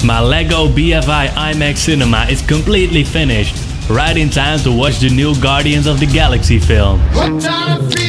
My Lego BFI IMAX cinema is completely finished, right in time to watch the new Guardians of the Galaxy film.